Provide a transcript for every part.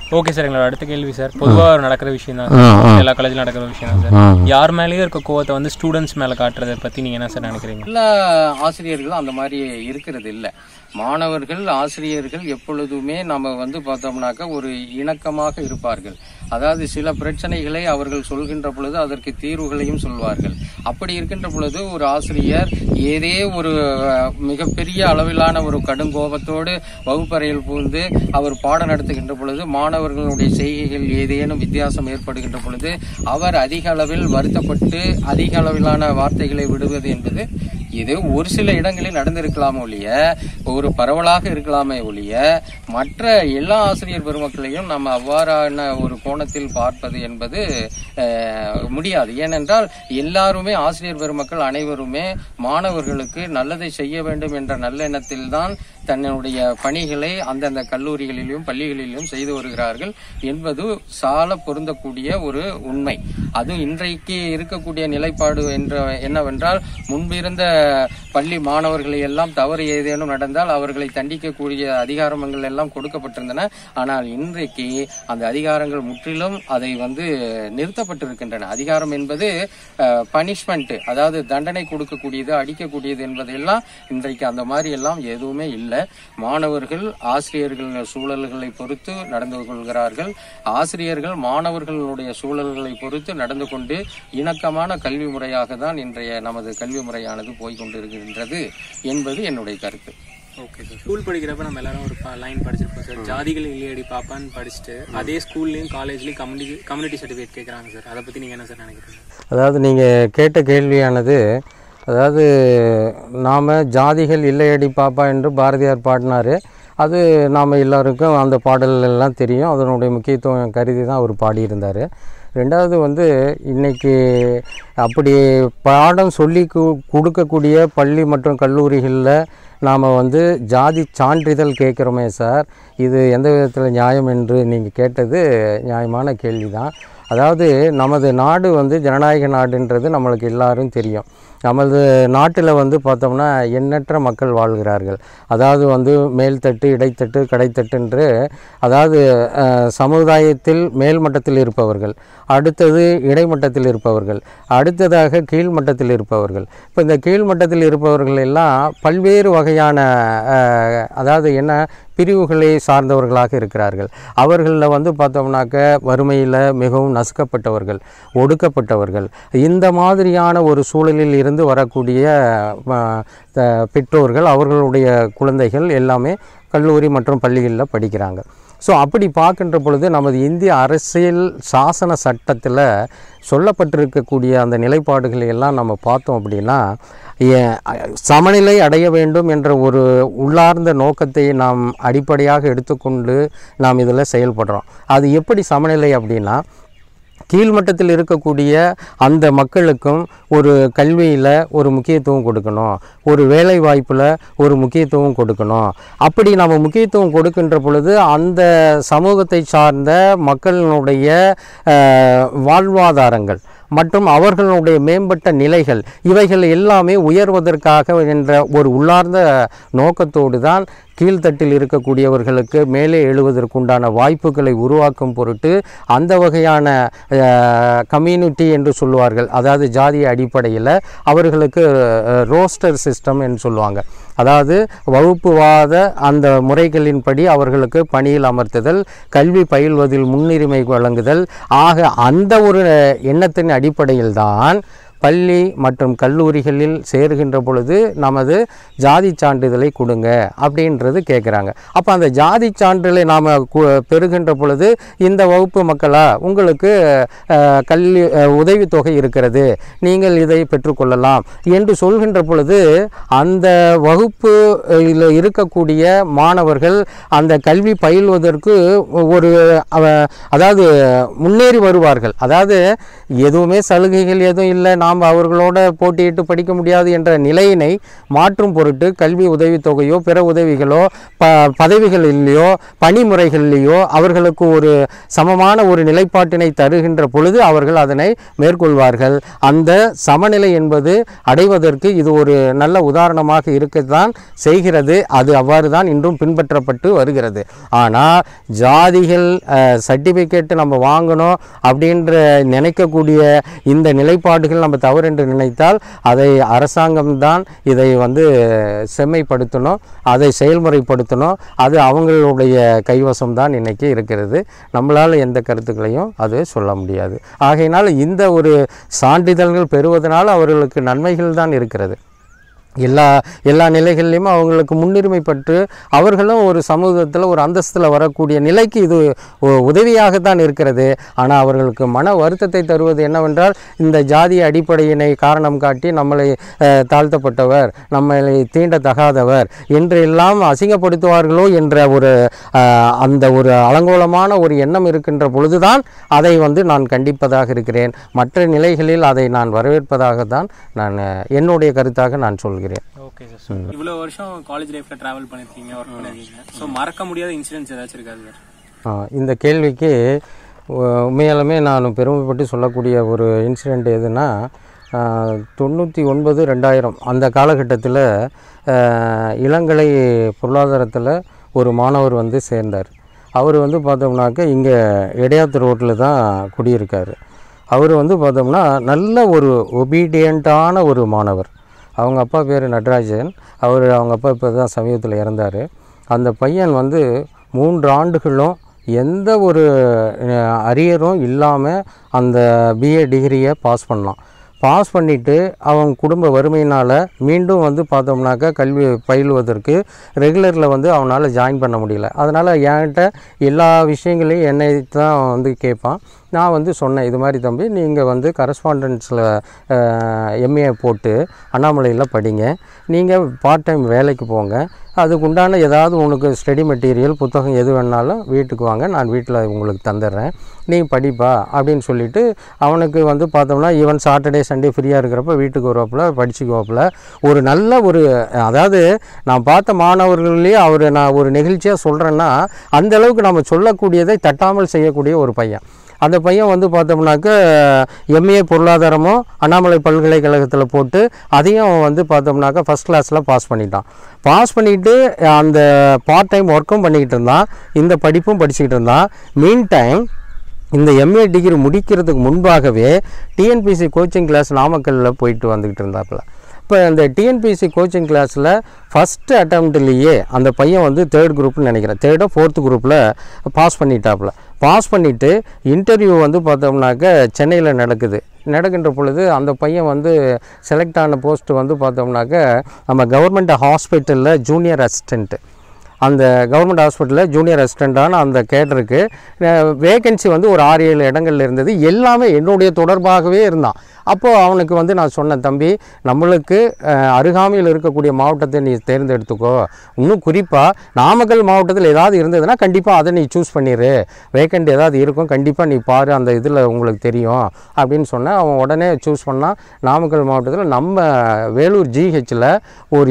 Okay sir, எங்களோட அடுத்த கேள்வி சார், பொதுவாக நடக்கிற விஷயம் தான் சார், எல்லா காலேஜிலும் நடக்கிற விஷயம் தான் சார். யார் மேலேயும் இருக்க கோவத்தை வந்து ஸ்டூடெண்ட்ஸ் மேலே காட்டுறதை பற்றி நீங்கள் என்ன சார் நினைக்கிறீங்க? எல்லா ஆசிரியர்களும் அந்த மாதிரி இருக்கிறது இல்லை. மாணவர்கள் ஆசிரியர்கள் எப்பொழுதுமே நம்ம வந்து பார்த்தோம்னாக்கா ஒரு இணக்கமாக இருப்பார்கள். அதாவது சில பிரச்சனைகளை அவர்கள் சொல்கின்ற பொழுது அதற்கு தீர்வுகளையும் சொல்வார்கள். அப்படி இருக்கின்ற பொழுது ஒரு ஆசிரியர் ஏதே ஒரு மிகப்பெரிய அளவிலான ஒரு கடுங்கோபத்தோடு வகுப்பறையில் புகுந்து அவர் பாடம் நடத்துகின்ற பொழுது மாணவர்களுடைய செய்கைகள் ஏதேனும் வித்தியாசம் ஏற்படுகின்ற பொழுது அவர் அதிக அளவில் வருத்தப்பட்டு அதிக அளவிலான வார்த்தைகளை விடுவது என்பது இது ஒரு சில இடங்களில் நடந்திருக்கலாமோ ஒழிய, ஒரு பரவலாக இருக்கலாமே ஒழிய, மற்ற எல்லா ஆசிரியர் பெருமக்களையும் நம்ம அவ்வாறான ஒரு கோணத்தில் பார்ப்பது என்பது முடியாது. ஏனென்றால் எல்லாருமே ஆசிரியர் பெருமக்கள் அனைவருமே மாணவர்களுக்கு நல்லதை செய்ய வேண்டும் என்ற நல்லெண்ணத்தில் தான் தன்னுடைய பணிகளை அந்தந்த கல்லூரிகளிலும் பள்ளிகளிலும் செய்து வருகிறார்கள் என்பது சால பொருந்தக்கூடிய ஒரு உண்மை. அது இன்றைக்கு இருக்கக்கூடிய நிலைப்பாடு என்னவென்றால், முன்பிருந்த பள்ளி மாணவர்களை எல்லாம் தவறு ஏதேனும் நடந்தால் அவர்களை தண்டிக்கக்கூடிய அதிகாரங்கள் எல்லாம் கொடுக்கப்பட்டிருந்தன. ஆனால் இன்றைக்கு அந்த அதிகாரங்கள் முற்றிலும் அதை வந்து நிறுத்தப்பட்டிருக்கின்றன. அதிகாரம் என்பது பனிஷ்மெண்ட், அதாவது தண்டனை கொடுக்கக்கூடியது, அடிக்கக்கூடியது என்பதெல்லாம் இன்றைக்கு அந்த மாதிரி எல்லாம் எதுவுமே இல்லை. மாணவர்கள் ஆசிரியர்கள் சூழல்களை பொறுத்து நடந்து கொள்கிறார்கள். ஆசிரியர்கள் மாணவர்களுடைய சூழல்களை பொறுத்து நடந்து கொண்டு இணக்கமான கல்வி முறையாக தான் இன்றைய நமது கல்வி முறையானது போய்கொண்டிருக்கின்றது என்பது என்னுடைய கருத்து. ஓகே சார், ஸ்கூல் படிக்கிறப்ப நம்ம எல்லாரும் ஒரு லைன் படிச்சிருப்போம் சார், ஜாதிகள் இல்லையடி பாப்பான்னு படிச்சுட்டு அதே ஸ்கூல்லையும் காலேஜ்லையும் கம்யூனிட்டி சர்டிஃபிகேட் கேட்குறாங்க சார். அதை பற்றி நீங்கள் என்ன சார் நினைக்கிறீங்க? அதாவது நீங்கள் கேட்ட கேள்வியானது, அதாவது நாம் ஜாதிகள் இல்லையடி பாப்பா என்று பாரதியார் பாடினார். அது நாம் எல்லாருக்கும் அந்த பாடலெல்லாம் தெரியும். அதனுடைய முக்கியத்துவம் கருதி தான் அவர் பாடியிருந்தார். ரெண்டாவது வந்து இன்றைக்கி அப்படி பாடம் சொல்லி கொடுக்கக்கூடிய பள்ளி மற்றும் கல்லூரிகளில் நாம் வந்து ஜாதி சான்றிதழ் கேட்குறோமே சார், இது எந்த விதத்தில் நியாயம் என்று நீங்கள் கேட்டது நியாயமான கேள்வி தான். அதாவது நமது நாடு வந்து ஜனநாயக நாடுன்றது நம்மளுக்கு எல்லாரும் தெரியும். நமது நாட்டில் வந்து பார்த்தோம்னா எண்ணற்ற மக்கள் வாழ்கிறார்கள். அதாவது வந்து மேல்தட்டு, இடைத்தட்டு, கடைத்தட்டு என்று, அதாவது சமுதாயத்தில் மேல்மட்டத்தில் இருப்பவர்கள், அடுத்தது இடைமட்டத்தில் இருப்பவர்கள், அடுத்ததாக கீழ்மட்டத்தில் இருப்பவர்கள். இப்போ இந்த கீழ்மட்டத்தில் இருப்பவர்கள் எல்லாம் பல்வேறு வகையான அதாவது என்ன பிரிவுகளை சார்ந்தவர்களாக இருக்கிறார்கள். அவர்களில் வந்து பார்த்தோம்னாக்க வறுமையில் மிகவும் நசுக்கப்பட்டவர்கள், ஒடுக்கப்பட்டவர்கள், இந்த மாதிரியான ஒரு சூழலில் இருந்து வரக்கூடிய பெற்றோர்கள், அவர்களுடைய குழந்தைகள் எல்லாமே கல்லூரி மற்றும் பள்ளிகளில் படிக்கிறாங்க. ஸோ அப்படி பார்க்கின்ற பொழுது நமது இந்திய அரசியல் சாசன சட்டத்தில் சொல்லப்பட்டிருக்கக்கூடிய அந்த நிலைப்பாடுகளை எல்லாம் நம்ம பார்த்தோம் அப்படின்னா, சமநிலை அடைய வேண்டும் என்ற ஒரு உள்ளார்ந்த நோக்கத்தை நாம் அடிப்படையாக எடுத்துக்கொண்டு நாம் இதில் செயல்படுறோம். அது எப்படி சமநிலை அப்படின்னா, கீழ்மட்டத்தில் இருக்கக்கூடிய அந்த மக்களுக்கும் ஒரு கல்வியில் ஒரு முக்கியத்துவம் கொடுக்கணும், ஒரு வேலை வாய்ப்பில் ஒரு முக்கியத்துவம் கொடுக்கணும். அப்படி நம்ம முக்கியத்துவம் கொடுக்கின்ற பொழுது அந்த சமூகத்தை சார்ந்த மக்களினுடைய வாழ்வாதாரங்கள் மற்றும் அவர்களுடைய மேம்பட்ட நிலைகள் இவைகள் எல்லாமே உயர்வதற்காக என்ற ஒரு உள்ளார்ந்த நோக்கத்தோடு தான் கீழ்த்தட்டில் இருக்கக்கூடியவர்களுக்கு மேலே எழுவதற்குண்டான வாய்ப்புகளை உருவாக்கும் பொருட்டு அந்த வகையான கம்யூனிட்டி என்று சொல்லுவார்கள். அதாவது ஜாதிய அடிப்படையில் அவர்களுக்கு ரோஸ்டர் சிஸ்டம் என்று சொல்லுவாங்க. அதாவது வகுப்புவாத அந்த முறைகளின்படி அவர்களுக்கு பணியில் அமர்த்துதல், கல்வி பயில்வதில் முன்னுரிமை வழங்குதல். ஆக அந்த ஒரு எண்ணத்தின் அடிப்படையில் தான் பள்ளி மற்றும் கல்லூரிகளில் சேருகின்ற பொழுது நமது ஜாதி சான்றிதழை கொடுங்க அப்படின்றது கேட்குறாங்க. அப்போ அந்த ஜாதி சான்றிதழை நாம் பெறுகின்ற பொழுது இந்த வகுப்பு மக்களா உங்களுக்கு கல்வி உதவித்தொகை இருக்கிறது, நீங்கள் இதை பெற்றுக்கொள்ளலாம் என்று சொல்கின்ற பொழுது அந்த வகுப்பில் இருக்கக்கூடிய மாணவர்கள் அந்த கல்வி பயில்வதற்கு ஒரு அதாவது முன்னேறி வருவார்கள். அதாவது எதுவுமே சலுகைகள் எதுவும் இல்லை, நாம் அவர்களோட போட்டியிட்டு படிக்க முடியாது என்ற நிலையினை மாற்றும் பொருட்டு கல்வி உதவித்தொகையோ பிற உதவிகளோ பதவிகளிலேயோ பணிமுறைகளிலேயோ அவர்களுக்கு ஒரு சமமான ஒரு நிலைப்பாட்டினை தருகின்ற பொழுது அவர்கள் அதனை மேற்கொள்வார்கள். அந்த சமநிலை என்பது அடைவதற்கு இது ஒரு நல்ல உதாரணமாக இருக்கத்தான் செய்கிறது. அது அவ்வாறு தான் இன்றும் பின்பற்றப்பட்டு வருகிறது. ஆனால் ஜாதிகள் சர்டிஃபிகேட் நம்ம வாங்கணும் அப்படின்ற நினைக்கக்கூடிய இந்த நிலைப்பாடுகள் நம்ம தவறு என்று நினைத்தால் அதை அரசாங்கம்தான் இதை செம்மைப்படுத்தணும், அதை செயல்முறைப்படுத்தணும். அது அவங்களுடைய கைவசம்தான் இன்னைக்கு இருக்கிறது. நம்மளால் எந்த கருத்துக்களையும் அது சொல்ல முடியாது. ஆகையினால் இந்த ஒரு சான்றிதழ்கள் பெறுவதனால் அவர்களுக்கு நன்மைகள் தான் இருக்கிறது. எல்லா நிலைகளிலையும் அவங்களுக்கு முன்னுரிமை பெற்று அவர்களும் ஒரு சமூகத்தில் ஒரு அந்தஸ்தில் வரக்கூடிய நிலைக்கு இது உதவியாகத்தான் இருக்கிறது. ஆனால் அவர்களுக்கு மன வருத்தத்தை தருவது என்னவென்றால் இந்த ஜாதிய அடிப்படையினை காரணம் காட்டி நம்மளை தாழ்த்தப்பட்டவர், நம்மளை தீண்டத்தகாதவர் என்று எல்லாம் அசிங்கப்படுத்துவார்களோ என்ற அந்த ஒரு அலங்கோலமான ஒரு எண்ணம் இருக்கின்ற பொழுதுதான் அதை நான் கண்டிப்பதாக இருக்கிறேன். மற்ற நிலைகளில் அதை நான் வரவேற்பதாகத்தான் நான் என்னுடைய கருத்தாக நான் சொல்கிறேன். Okay sir. இவ்வளோ வருஷம் காலேஜ் லைஃப்ல டிராவல் பண்ணிருக்கீங்க, ஒர்க் பண்ணிருக்கீங்க. ஸோ மறக்க முடியாத இன்சிடென்ட்ஸ் ஏதாச்சும் இருக்காது சார்? இந்த கேள்விக்கு உண்மையாலுமே நான் பெருமைப்பட்டு சொல்லக்கூடிய ஒரு இன்சிடெண்ட் எதுனா 99-2000 அந்த காலகட்டத்தில் இளங்கலை பொருளாதாரத்தில் ஒரு மாணவர் சேர்ந்தார். அவர் பார்த்தோம்னாக்க இங்கே இடையாத்து ரோட்டில் தான் குடியிருக்கார். அவர் பார்த்தோம்னா நல்ல ஒரு ஒபீடியண்ட்டான ஒரு மாணவர். அவங்க அப்பா பேர் நடராஜன். அவங்க அப்பா இப்போ தான் சமீபத்தில் இறந்தார். அந்த பையன் 3 ஆண்டுகளும் எந்த ஒரு அரியரும் இல்லாமல் அந்த பிஏ டிகிரியை பாஸ் பண்ணான். பாஸ் பண்ணிவிட்டு அவன் குடும்ப வறுமையினால் மீண்டும் பார்த்தோம்னாக்கா கல்வி பயிலுவதற்கு ரெகுலரில் அவனால் ஜாயின் பண்ண முடியல. அதனால் என்கிட்ட எல்லா விஷயங்களையும் என்னை தான் கேட்பான். நான் சொன்னேன், இது மாதிரி தம்பி நீங்கள் கரஸ்பாண்டன்ஸில் எம்ஏ போட்டு அண்ணாமலையில் படிங்க, நீங்கள் பார்ட் டைம் வேலைக்கு போங்க, அதுக்குண்டான ஏதாவது உனக்கு ஸ்டடி மெட்டீரியல் புத்தகம் எது வேணாலும் வீட்டுக்கு வாங்க, நான் வீட்டில் உங்களுக்கு தந்துடுறேன், நீ படிப்பா அப்படின்னு சொல்லிவிட்டு அவனுக்கு பார்த்தோம்னா ஈவன் சாட்டர்டே சண்டே ஃப்ரீயாக இருக்கிறப்ப வீட்டுக்கு வருவாப்பில் படிச்சுக்குவாப்பில். ஒரு நல்ல அதாவது நான் பார்த்த மாணவர்கள்லேயே நான் ஒரு நிகழ்ச்சியாக சொல்கிறேன்னா அந்தளவுக்கு நம்ம சொல்லக்கூடியதை தட்டாமல் செய்யக்கூடிய ஒரு பையன். அந்த பையன் பார்த்தோம்னாக்க எம்ஏ பொருளாதாரமும் அண்ணாமலை பல்கலைக்கழகத்தில் போட்டு அதையும் பார்த்தோம்னாக்கா ஃபஸ்ட் கிளாஸில் பாஸ் பண்ணிட்டான். பாஸ் பண்ணிவிட்டு அந்த பார்ட் டைம் ஒர்க்கும் பண்ணிக்கிட்டு இருந்தான், இந்த படிப்பும் படிச்சுக்கிட்டு இருந்தான். மீன் டைம் இந்த எம்ஏ டிகிரி முடிக்கிறதுக்கு முன்பாகவே டிஎன்பிசி கோச்சிங் கிளாஸ் நாமக்கல்லில் போயிட்டு வந்துக்கிட்டு இருந்தாப்புல. இப்போ அந்த டிஎன்பிசி கோச்சிங் கிளாஸில் ஃபஸ்ட்டு அட்டம்ப்ட்லேயே அந்த பையன் 3rd குரூப்னு நினைக்கிறேன், 3rd or 4th குரூப்பில் பாஸ் பண்ணிட்டாப்புல. பாஸ் பண்ணிவிட்டு இன்டர்வியூ பார்த்தோம்னாக்க சென்னையில் நடக்கின்ற பொழுது அந்த பையன் செலக்ட் ஆன போஸ்ட்டு பார்த்தோம்னாக்க நம்ம கவர்மெண்ட் ஹாஸ்பிட்டலில் ஜூனியர் அசிஸ்டண்ட்டு. அந்த கவர்மெண்ட் ஹாஸ்பிட்டலில் ஜூனியர் அசிஸ்டண்ட்டான அந்த கேடருக்கு வேகன்சி ஒரு 6-7 இடங்கள்ல இருந்தது. எல்லாமே என்னுடைய தொடர்பாகவே இருந்தான். அப்போது அவனுக்கு நான் சொன்னேன், தம்பி நம்மளுக்கு அருகாமையில் இருக்கக்கூடிய மாவட்டத்தை நீ தேர்ந்தெடுத்துக்கோ, இன்னும் குறிப்பாக நாமக்கல் மாவட்டத்தில் ஏதாவது இருந்ததுன்னா கண்டிப்பாக அதை நீ சூஸ் பண்ணிடு, வேக்கண்ட் ஏதாவது இருக்கும் கண்டிப்பாக நீ பாரு, அந்த இதில் உங்களுக்கு தெரியும் அப்படின்னு சொன்னேன். அவன் உடனே சூஸ் பண்ணால் நாமக்கல் மாவட்டத்தில் நம்ம வேலூர் ஜிஹெச்சில் ஒரு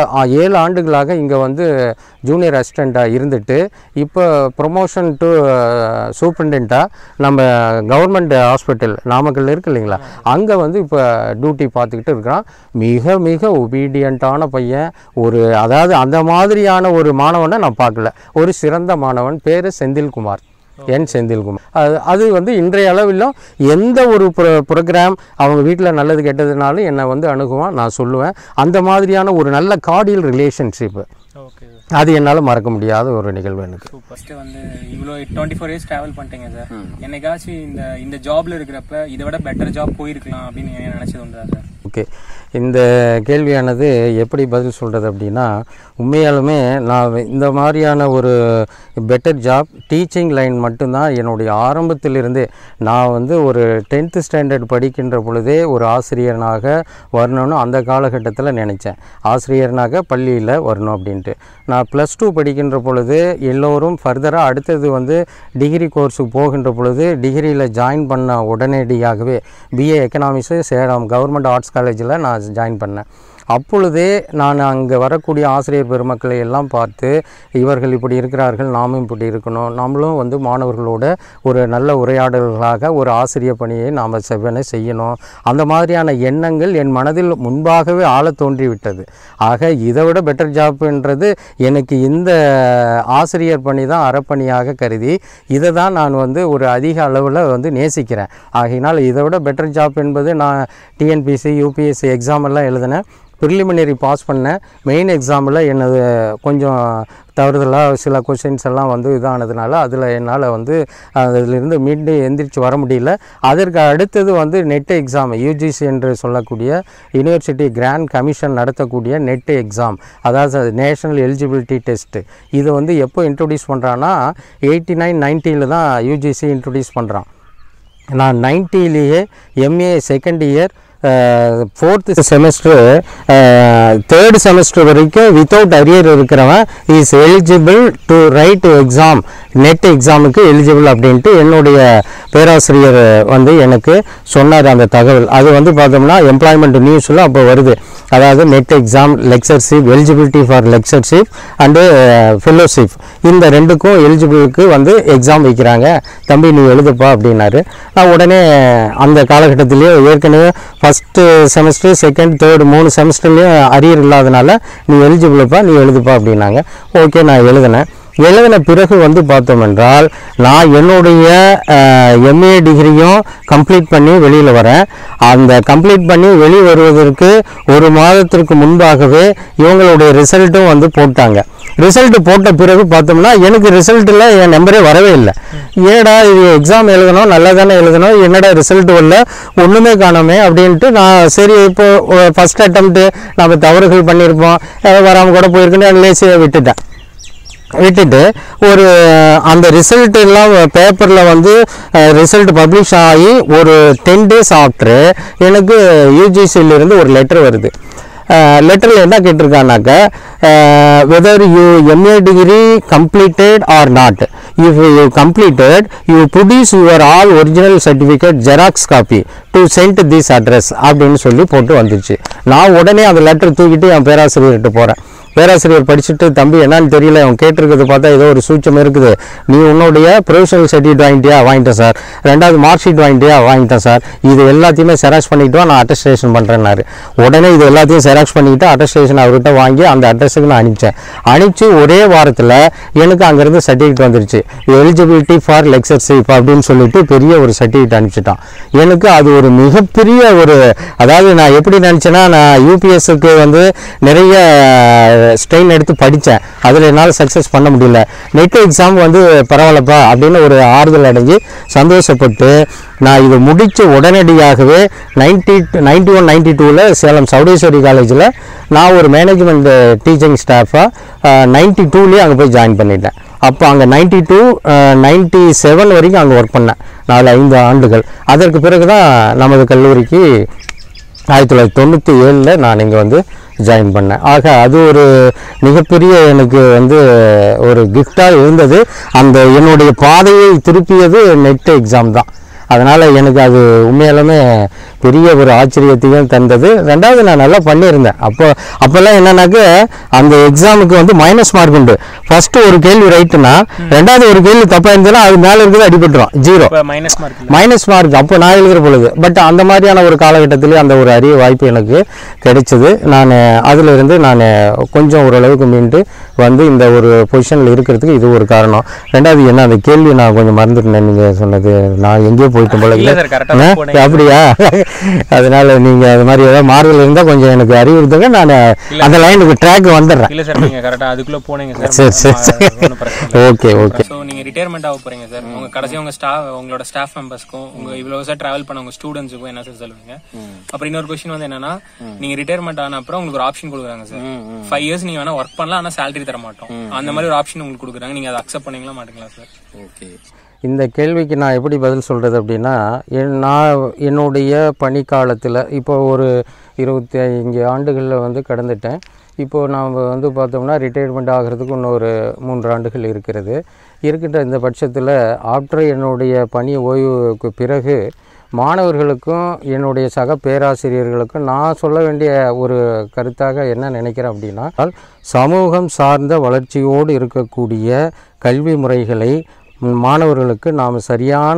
7 ஆண்டுகளாக இங்கே ஜூனியர் அசிஸ்டண்ட்டாக இருந்துட்டு இப்போ ப்ரொமோஷன் டு சூப்பரிண்டெண்ட்டாக நம்ம கவர்மெண்ட் ஹாஸ்பிட்டல் நாமக்கல் இருக்கு இல்லைங்களா, அங்கே இப்போ டியூட்டி பார்த்துக்கிட்டு இருக்கிறான். மிக மிக ஒபீடியண்ட்டான பையன். அதாவது அந்த மாதிரியான ஒரு மாணவனை நான் பார்க்கல. ஒரு சிறந்த மாணவன், பேர் செந்தில்குமார், செந்தில்குமார். அது இன்றைய அளவிலும் எந்த ஒரு ப்ரோக்ராம் அவங்க வீட்டில் நல்லது கெட்டதுனாலும் என்னை அணுகுவான், நான் சொல்லுவேன். அந்த மாதிரியான ஒரு நல்ல கார்டியல் ரிலேஷன்ஷிப்பு, அது என்னால் மறக்க முடியாத ஒரு நிகழ்வு எனக்கு. ஃபர்ஸ்ட்டு இவ்வளோ 24 இயர்ஸ் ட்ராவல் பண்ணிட்டீங்க சார். என்னைக்காச்சும் இந்த ஜாப்ல இருக்கிறப்ப இதை விட பெட்டர் ஜாப் போயிருக்கலாம் அப்படின்னு நினைச்சது உண்டா சார்? ஓகே. இந்த கேள்வியானது எப்படி பதில் சொல்கிறது அப்படின்னா, உண்மையாலுமே நான் இந்த மாதிரியான ஒரு பெட்டர் ஜாப் டீச்சிங் லைன் மட்டும்தான் என்னுடைய ஆரம்பத்திலிருந்தே. நான் வந்து ஒரு 10th ஸ்டாண்டர்ட் படிக்கின்ற பொழுதே ஒரு ஆசிரியனாக வரணும்னு அந்த காலகட்டத்தில் நினச்சேன். ஆசிரியர்னாக பள்ளியில் வரணும் அப்படின்ட்டு. நான் +2 படிக்கின்ற பொழுது எல்லோரும் ஃபர்தராக அடுத்தது வந்து டிகிரி கோர்ஸுக்கு போகின்ற பொழுது டிகிரியில் ஜாயின் பண்ண உடனடியாகவே BA economics Salem government arts காலேஜில் நான் ஜாயின் பண்ணேன். அப்பொழுதே நான் அங்கே வரக்கூடிய ஆசிரியர் பெருமக்களை எல்லாம் பார்த்து, இவர்கள் இப்படி இருக்கிறார்கள், நாமும் இப்படி இருக்கணும், நம்மளும் வந்து மாணவர்களோட ஒரு நல்ல உரையாடல்களாக ஒரு ஆசிரியர் பணியை நாம் செவ்வனை செய்யணும், அந்த மாதிரியான எண்ணங்கள் என் மனதில் முன்பாகவே ஆழத் தோன்றிவிட்டது. ஆக இதை விட பெட்டர் ஜாப்ன்றது எனக்கு இந்த ஆசிரியர் பணி தான் அறப்பணியாக கருதி இதை தான் நான் வந்து ஒரு அதிக அளவில் வந்து நேசிக்கிறேன். ஆகையினால் இதை விட பெட்டர் ஜாப் என்பது, நான் TNPSC UPSC எக்ஸாம் எல்லாம் எழுதினேன், ப்ரிலிமினரி பாஸ் பண்ணேன். மெயின் எக்ஸாமில் எனது கொஞ்சம் தவறுதலாக சில கொஷின்ஸ் எல்லாம் வந்து இதானதுனால அதில் என்னால் வந்து அதிலிருந்து மீண்டும் எந்திரிச்சு வர முடியல. அதற்கு அடுத்தது வந்து நெட் எக்ஸாம், UGC என்று சொல்லக்கூடிய யூனிவர்சிட்டி கிராண்ட் கமிஷன் நடத்தக்கூடிய நெட் எக்ஸாம், அதாவது நேஷனல் எலிஜிபிலிட்டி டெஸ்ட்டு. இது வந்து எப்போ இன்ட்ரொடியூஸ் பண்ணுறான்னா 89-90 தான் UGC இன்ட்ரொடியூஸ் பண்ணுறான். நான் 90லேயே MA second year 4th semester 3rd semester வரைக்கும் வித்தவுட் அரியர் இருக்கிறவன் is eligible to write exam, net எக்ஸாமுக்கு எலிஜிபிள் அப்படின்ட்டு என்னுடைய பேராசிரியர் வந்து எனக்கு சொன்னார் அந்த தகவல். அது வந்து பார்த்தோம்னா எம்ப்ளாய்மெண்ட் நியூஸில் அப்போ வருது. அதாவது net exam, lectureship, eligibility for lectureship and fellowship, இந்த ரெண்டுக்கும் எலிஜிபிளுக்கு வந்து எக்ஸாம் வைக்கிறாங்க, தம்பி நீ எழுதுப்பா அப்படின்னாரு. நான் உடனே அந்த காலகட்டத்திலேயே ஏற்கனவே ஃபஸ்ட்டு செமஸ்டர், செகண்ட், தேர்டு 3 செமஸ்டர்லேயும் அரியர் இல்லாதனால நீ எலிஜிபிள்ப்பா, நீ எழுதுப்பா அப்படின்னாங்க. ஓகே, நான் எழுதின பிறகு வந்து பார்த்தோம் என்றால், நான் என்னுடைய MA டிகிரியும் கம்ப்ளீட் பண்ணி வெளியில் வரேன். அந்த கம்ப்ளீட் பண்ணி வெளியே வருவதற்கு 1 மாதத்திற்கு முன்பாகவே இவங்களுடைய ரிசல்ட்டும் வந்து போட்டாங்க. ரிசல்ட் போட்ட பிறகு பார்த்தோம்னா எனக்கு ரிசல்ட்டில் என் நம்பரே வரவே இல்லை. ஏடா இது எக்ஸாம் எழுதணும், நல்லா தானே எழுதணும், என்னடா ரிசல்ட் வரல, ஒன்றுமே காணோமே அப்படின்ட்டு நான் சரி இப்போது ஃபஸ்ட் அட்டம்ப்ட்டு நம்ம தவறுகள் பண்ணியிருப்போம், வராமல் கூட போயிருக்குன்னு லேசியாக விட்டுட்டு ஒரு அந்த ரிசல்ட் எல்லாம் பேப்பரில் வந்து ரிசல்ட் பப்ளிஷ் ஆகி ஒரு 10 days ஆஃப்டரு எனக்கு UGCயிலிருந்து ஒரு லெட்டர் வருது. லெட்டரில் என்ன கேட்டிருக்கானாக்கா, whether you MA degree completed or not, if you completed you produce your all original certificate xerox copy to send this address அப்படின்னு சொல்லி போட்டு வந்துச்சு. நான் உடனே அந்த லெட்டர் தூக்கிட்டு என் பேராசிரியர்கிட்ட போகிறேன். பேராசிரியர் படிச்சுட்டு, தம்பி என்னன்னு தெரியல, அவன் கேட்டிருக்கிறது பார்த்தா ஏதோ ஒரு சூச்சம் இருக்குது, நீ உன்னுடைய ப்ரொஃபஷனல் சர்டிஃபிகேட் வாங்கிட்டியா? வாங்கிட்டேன் சார். 2வது மார்க் ஷீட் வாங்கிட்டியா? வாங்கிட்டேன் சார். இது எல்லாத்தையுமே செராக்ஸ் பண்ணிக்கிட்டு வா, நான் அட்டஸ்டேஷன் பண்ணுறேன்னாரு. உடனே இது எல்லாத்தையும் செராக்ஸ் பண்ணிக்கிட்டு அட்டஸ்டேஷன் அவர்கிட்ட வாங்கி அந்த அட்ரஸுக்கு நான் அனுப்பிச்சு ஒரே வாரத்தில் எனக்கு அங்கேருந்து சர்டிஃபிகேட் வந்துருச்சு. எலிஜிபிலிட்டி ஃபார் லெக்சர்ஷிப் அப்படின்னு சொல்லிட்டு பெரிய ஒரு சர்டிஃபிகேட் அனுப்பிச்சிட்டான். எனக்கு அது ஒரு மிகப்பெரிய ஒரு, அதாவது நான் எப்படி நினச்சேன்னா, நான் UPSக்கு வந்து நிறைய ஸ்ட்ரெயின் எடுத்து படித்தேன், அதில் என்னால் சக்ஸஸ் பண்ண முடியல. நெட் எக்ஸாம் வந்து பரவாயில்லப்பா அப்படின்னு ஒரு ஆறுதல் அடைஞ்சு சந்தோஷப்பட்டு நான் இது முடித்து உடனடியாகவே 91-92 சேலம் சவுடேஸ்வரி காலேஜில் நான் ஒரு மேனேஜ்மெண்ட் டீச்சிங் ஸ்டாஃபாக 92லேயே அங்கே போய் ஜாயின் பண்ணிட்டேன். அப்போ அங்கே 92-97 வரைக்கும் அங்கே ஒர்க் பண்ணேன், 4-5 ஆண்டுகள். அதற்கு பிறகு தான் நமது கல்லூரிக்கு 1997 நான் இங்கே வந்து ஜாயின் பண்ணேன். ஆக அது ஒரு மிகப்பெரிய எனக்கு வந்து ஒரு கிஃப்டாக இருந்தது. அந்த என்னுடைய பாதையை திருப்பியது நெட் எக்ஸாம் தான். அதனால் எனக்கு அது உண்மையாலுமே பெரிய ஒரு ஆச்சரியத்தையும் தந்தது. 2வது நான் நல்லா பண்ணியிருந்தேன். அப்போல்லாம் என்னன்னாக்க அந்த எக்ஸாமுக்கு வந்து மைனஸ் மார்க் உண்டு. ஃபர்ஸ்ட் ஒரு கேள்வி ரைட்டுனா 2வது ஒரு கேள்வி தப்பாக இருந்ததுன்னா அது மேலே இருக்கிறது அடிபட்டுரும், 0 மைனஸ் மார்க் அப்போ நான் எழுதுகிற பொழுது. பட் அந்த மாதிரியான ஒரு காலகட்டத்திலே அந்த ஒரு அரிய வாய்ப்பு எனக்கு கிடைச்சது. நான் அதிலிருந்து நான் கொஞ்சம் ஓரளவுக்கு மீண்டு வந்து இந்த ஒரு பொசிஷனில் இருக்கிறதுக்கு இது ஒரு காரணம். ரெண்டாவது என்ன அந்த கேள்வி நான் கொஞ்சம் மறந்துட்டேன், நீங்கள் சொன்னது நான் எங்கேயோ போயிட்டு போல அப்படியா? அதனால நீங்கள் அது மாதிரி ஏதாவது மாறுதல் இருந்தால் கொஞ்சம் எனக்கு அறிவுறுத்துங்க, நான் அந்த லைனுக்கு ட்ராக் வந்துடுறேன். இல்லை சார், நீங்கள் கரெக்டாக அதுக்குள்ளே போனீங்க சார். சரி ஓகே ஓகே. ஸோ நீங்கள் ரிட்டையர்மெண்ட் ஆக போகிறீங்க சார். உங்கள் கடைசி உங்களோட ஸ்டாஃப் மெம்பர்ஸ்க்கும் உங்கள் இவ்வளோ சார் ட்ராவல் பண்ண உங்கள் ஸ்டூடெண்ட்ஸுக்கும் என்ன சார் சொல்லுவீங்க? அப்புறம் இன்னொரு கொஸ்டின் வந்து என்னன்னா, நீங்கள் ரிட்டையர்மெண்ட் ஆன அப்புறம் உங்களுக்கு ஒரு ஆப்ஷன் கொடுக்குறாங்க சார். 5 years நீங்கள் வேணா ஒர்க் பண்ணலாம், ஆனால் சேலரி தர மாட்டோம். அந்த மாதிரி ஒரு ஆப்ஷன் உங்களுக்கு கொடுக்குறாங்க. நீங்கள் அதை அக்செப்ட் பண்ணீங்களா மாட்டீங்களா சார்? ஓகே, இந்த கேள்விக்கு நான் எப்படி பதில் சொல்கிறது அப்படின்னா, என்னுடைய பணிக்காலத்தில் இப்போ ஒரு 25 ஆண்டுகளில் வந்து கடந்துட்டேன். இப்போது நாம் வந்து பார்த்தோம்னா ரிட்டையர்மெண்ட் ஆகிறதுக்கு இன்னும் ஒரு 3 ஆண்டுகள் இருக்கின்ற இந்த பட்சத்தில் ஆஃப்டர் என்னுடைய பணி ஓய்வுக்கு பிறகு மாணவர்களுக்கும் என்னுடைய சக பேராசிரியர்களுக்கும் நான் சொல்ல வேண்டிய ஒரு கருத்தாக என்ன நினைக்கிறேன் அப்படின்னா, சமூகம் சார்ந்த வளர்ச்சியோடு இருக்கக்கூடிய கல்வி முறைகளை மாணவர்களுக்கு நாம் சரியான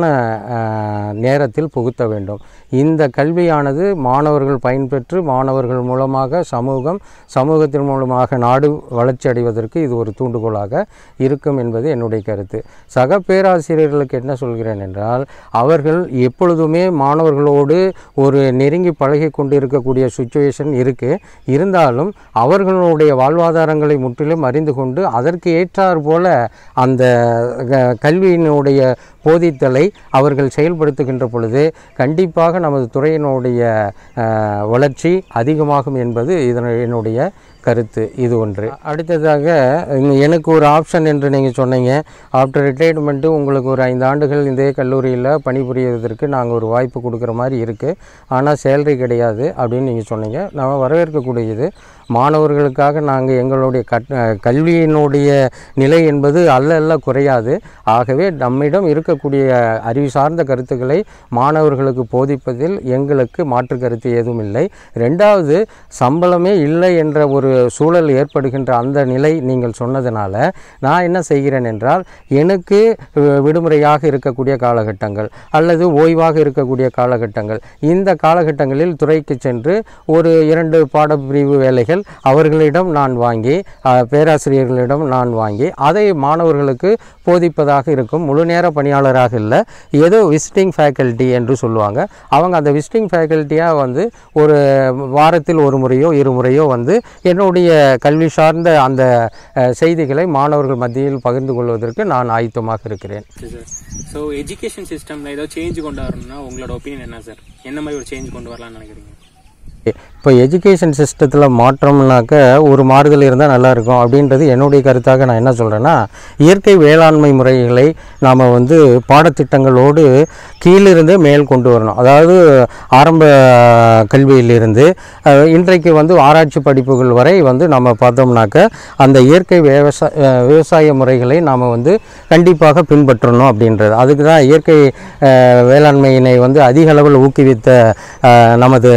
நேரத்தில் புகுத்த வேண்டும். இந்த கல்வியானது மாணவர்கள் பயன்பெற்று மாணவர்கள் மூலமாக சமூகத்தின் மூலமாக நாடு வளர்ச்சி அடைவதற்கு இது ஒரு தூண்டுகோலாக இருக்கும் என்பது என்னுடைய கருத்து. சக பேராசிரியர்களுக்கு என்ன சொல்கிறேன் என்றால், அவர்கள் எப்பொழுதுமே மாணவர்களோடு ஒரு நெருங்கி பழகி கொண்டு இருக்கக்கூடிய சுச்சுவேஷன் இருந்தாலும் அவர்களுடைய வாழ்வாதாரங்களை முற்றிலும் அறிந்து கொண்டு அதற்கு ஏற்றார் போல அந்த கல்வியினுடைய போதித்தலை அவர்கள் செயல்படுத்துகின்ற பொழுது கண்டிப்பாக நமது துறையினுடைய வளர்ச்சி அதிகமாகும் என்பது என்னுடைய கருத்து. இது ஒன்று. அடுத்ததாக எனக்கு ஒரு ஆப்ஷன் என்று நீங்கள் சொன்னீங்க, ஆஃப்டர் ரிட்டையர்மெண்ட்டு உங்களுக்கு ஒரு 5 ஆண்டுகள் இந்த கல்லூரியில் பணிபுரிவதற்கு நாங்கள் ஒரு வாய்ப்பு கொடுக்குற மாதிரி இருக்குது, ஆனால் சேலரி கிடையாது அப்படின்னு நீங்கள் சொன்னீங்க. நம்ம வரவேற்கக்கூடியது. மாணவர்களுக்காக நாங்கள் எங்களுடைய கல்வியினுடைய நிலை என்பது அல்ல குறையாது. ஆகவே நம்மிடம் இருக்கக்கூடிய அறிவு சார்ந்த கருத்துக்களை மாணவர்களுக்கு போதிப்பதில் எங்களுக்கு மாற்று கருத்து ஏதும் இல்லை. ரெண்டாவது, சம்பளமே இல்லை என்ற ஒரு சூழல் ஏற்படுகின்ற அந்த நிலை நீங்கள் சொன்னதுனால நான் என்ன செய்கிறேன் என்றால், எனக்கு விடுமுறையாக இருக்கக்கூடிய காலகட்டங்கள் அல்லது ஓய்வாக இருக்கக்கூடிய காலகட்டங்கள், இந்த காலகட்டங்களில் துறைக்கு சென்று ஒரு 2 பாடப்பிரிவு வேலைகள் அவர்களிடம் நான் வாங்கி, பேராசிரியர்களிடம் நான் வாங்கி அதை மாணவர்களுக்கு போதிப்பதாக இருக்கும். முழு நேர பணியாளராக இல்லை, ஏதோ விசிட்டிங் ஃபேக்கல்ட்டி என்று சொல்லுவாங்க. அவங்க அந்த விசிட்டிங் ஃபேக்கல்ட்டியாக வந்து ஒரு வாரத்தில் 1 முறையோ 2 முறையோ வந்து என்னுடைய கல்வி சார்ந்த அந்த செய்திகளை மாணவர்கள் மத்தியில் பகிர்ந்து கொள்வதற்கு நான் ஆயத்தமாக இருக்கிறேன். ஸோ எஜுகேஷன் சிஸ்டமில் ஏதோ சேஞ்ச் கொண்டு வரணும்னா உங்களோட ஒப்பீனியன் என்ன சார்? என்ன மாதிரி ஒரு சேஞ்ச் கொண்டு வரலாம்னு நினைக்கிறீங்க? இப்போ எஜுகேஷன் சிஸ்டத்தில் மாற்றம்னாக்க ஒரு மாறுதல் இருந்தால் நல்லாயிருக்கும் அப்படின்றது என்னுடைய கருத்தாக நான் என்ன சொல்கிறேன்னா, இயற்கை வேளாண்மை முறைகளை நாம் வந்து பாடத்திட்டங்களோடு கீழிருந்து மேல் கொண்டு வரணும். அதாவது ஆரம்ப கல்வியிலிருந்து இன்றைக்கு வந்து ஆராய்ச்சி படிப்புகள் வரை வந்து நம்ம பார்த்தோம்னாக்க அந்த இயற்கை விவசாய முறைகளை நாம் வந்து கண்டிப்பாக பின்பற்றணும் அப்படின்றது. அதுக்கு தான் இயற்கை வேளாண்மையினை வந்து அதிக அளவில் ஊக்குவித்த நமது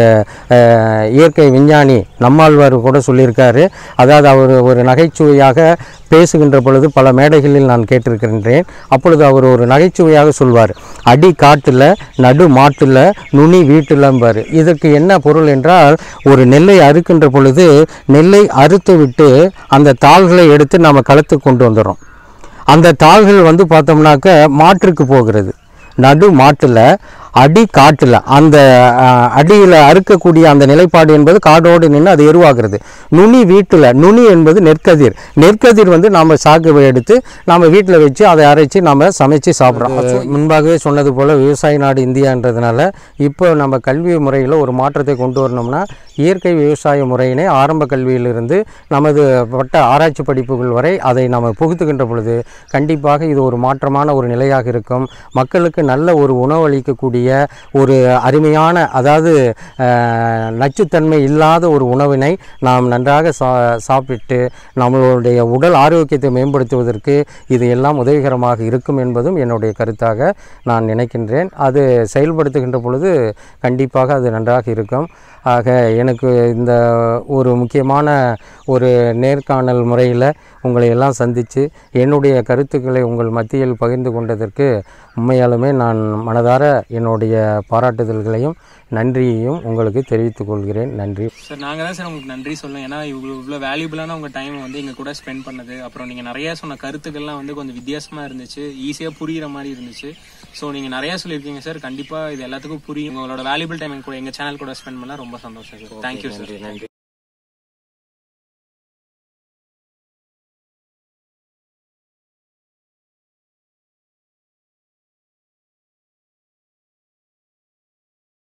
இயற்கை விஞ்ஞானி நம்மாழ்வார் கூட சொல்லியிருக்காரு. அதாவது அவர் ஒரு நகைச்சுவையாக பேசுகின்ற பொழுது பல மேடைகளில் நான் கேட்டிருக்கின்றேன். அப்பொழுது அவர் ஒரு நகைச்சுவையாக சொல்வார், அடி காட்டில் நடு மாட்டில் நுனி வீட்டிலம்பார். இதற்கு என்ன பொருள் என்றால், ஒரு நெல்லை அறுக்கின்ற பொழுது நெல்லை அறுத்து விட்டு அந்த தாள்களை எடுத்து நாம் களத்துக்கு கொண்டு வந்துடுறோம். அந்த தாள்கள் வந்து பார்த்தோம்னாக்க மாற்றுக்கு போகிறது. நடு மாட்டில் அடி காட்டில் அந்த அடியில் அறுக்கக்கூடிய அந்த நிலைப்பாடு என்பது காடோடு நின்று அது எருவாகிறது. நுனி வீட்டில், நுனி என்பது நெற்கதிர் வந்து நாம் சாக்கு எடுத்து நாம் வீட்டில் வச்சு அதை அரைச்சி நாம் சமைச்சு சாப்பிட்றோம். முன்பாகவே சொன்னது போல் விவசாய நாடு இந்தியான்றதுனால இப்போ நம்ம கல்வி முறையில் ஒரு மாற்றத்தை கொண்டு வரணும்னா இயற்கை விவசாய முறையினை ஆரம்ப கல்வியிலிருந்து நமது பட்ட ஆராய்ச்சி படிப்புகள் வரை அதை நாம் புகுத்துகின்ற பொழுது கண்டிப்பாக இது ஒரு மாற்றமான ஒரு நிலையாக இருக்கும். மக்களுக்கு நல்ல ஒரு உணவளிக்கக்கூடிய ஒரு அருமையான, அதாவது நச்சுத்தன்மை இல்லாத ஒரு உணவினை நாம் நன்றாக சாப்பிட்டு நம்மளுடைய உடல் ஆரோக்கியத்தை மேம்படுத்துவதற்கு இது எல்லாம் உதவிகரமாக இருக்கும் என்பதும் என்னுடைய கருத்தாக நான் நினைக்கின்றேன். அது செயல்படுத்துகின்ற பொழுது கண்டிப்பாக அது நன்றாக இருக்கும். ஆக எனக்கு இந்த ஒரு முக்கியமான ஒரு நேர்காணல் முறையில் உங்களை எல்லாம் சந்தித்து என்னுடைய கருத்துக்களை உங்கள் மத்தியில் பகிர்ந்து கொண்டதற்கு உண்மையாலுமே நான் மனதார என்னுடைய பாராட்டுதல்களையும் நன்றியையும் உங்களுக்கு தெரிவித்துக் கொள்கிறேன். நன்றி சார். நாங்கள் தான் சார் உங்களுக்கு நன்றி சொல்லணும். ஏன்னா இவ்வளோ வேல்யூபிளான உங்கள் டைம் வந்து எங்கள் கூட ஸ்பெண்ட் பண்ணது, அப்புறம் நீங்கள் நிறையா சொன்ன கருத்துக்கள்லாம் வந்து கொஞ்சம் வித்தியாசமாக இருந்துச்சு, ஈஸியாக புரிகிற மாதிரி இருந்துச்சு. ஸோ நீங்கள் நிறையா சொல்லியிருக்கீங்க சார். கண்டிப்பாக இது எல்லாத்துக்கும் புரியும். உங்களோட வேல்யூபிள் டைம் எங்கள் சேனல் கூட ஸ்பெண்ட் பண்ணால் ரொம்ப சந்தோஷம் சார். Thank you sir. நன்றி.